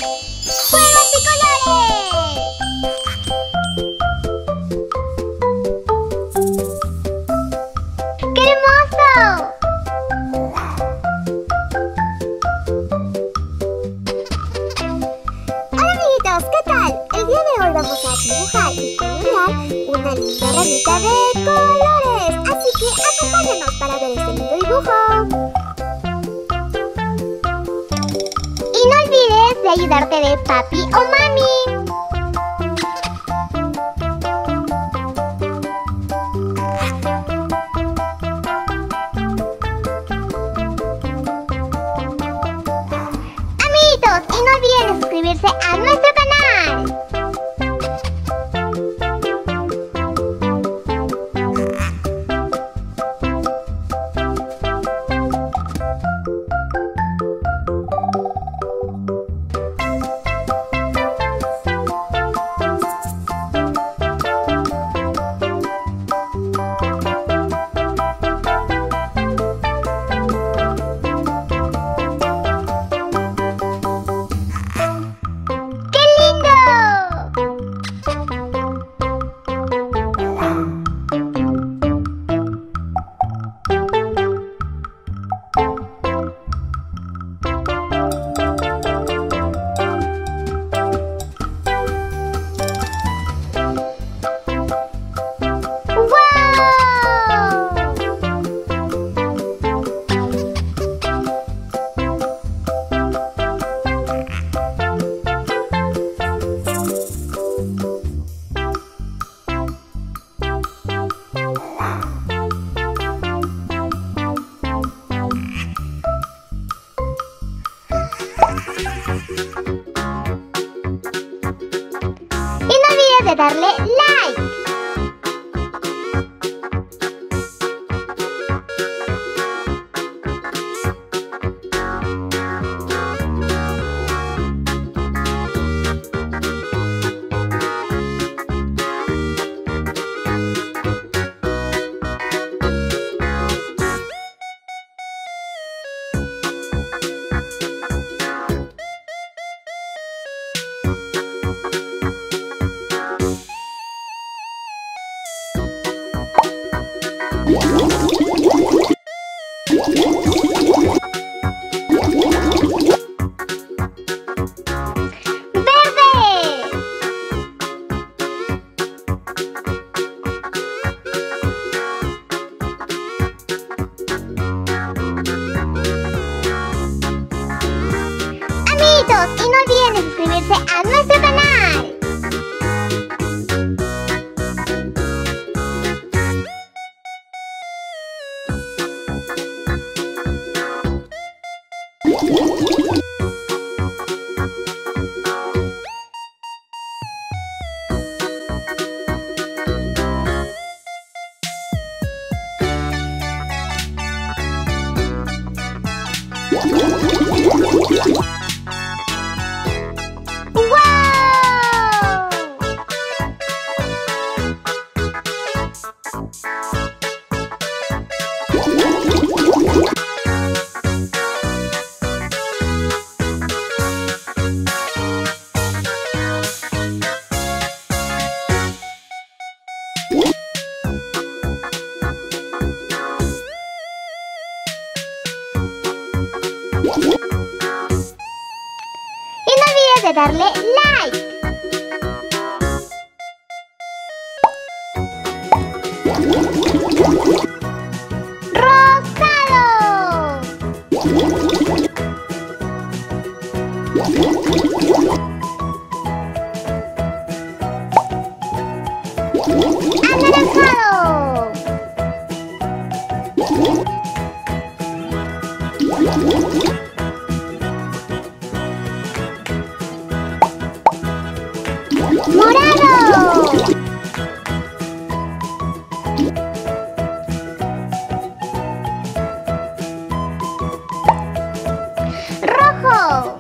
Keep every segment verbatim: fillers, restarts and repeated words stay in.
¡Juegos y colores! ¡Qué hermoso! Hola amiguitos, ¿qué tal? El día de hoy vamos a dibujar y colorear una linda ranita de colores. Así que acompáñanos para ver este lindo dibujo. Y no olvides de ayudarte de papi o mami. Amiguitos, y no olviden de suscribirse a nuestro canal. De darle like. Y no olviden de suscribirse a nuestro canal. De darle like. Rosado. Anaranjado. Morado. Rojo.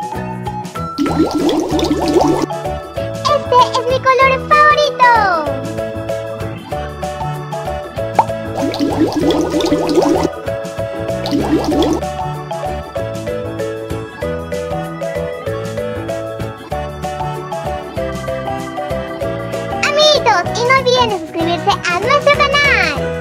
Este es mi color favorito. no olviden suscribirse a nuestro canal.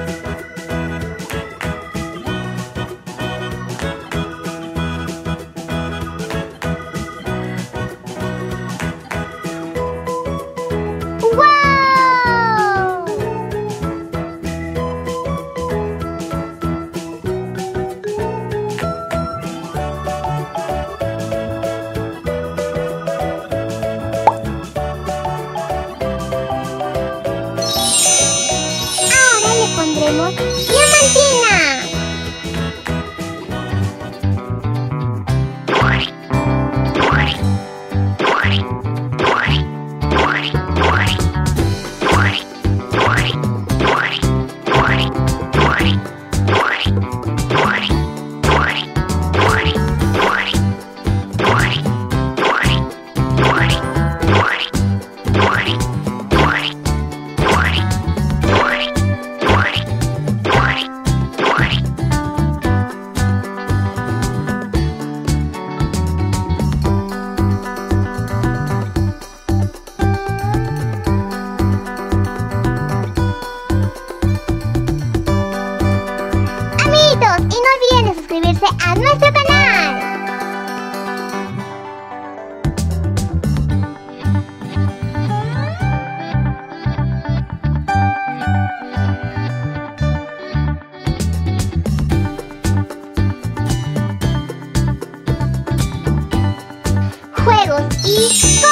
Pondremos diamantina. A nuestro canal. Juegos y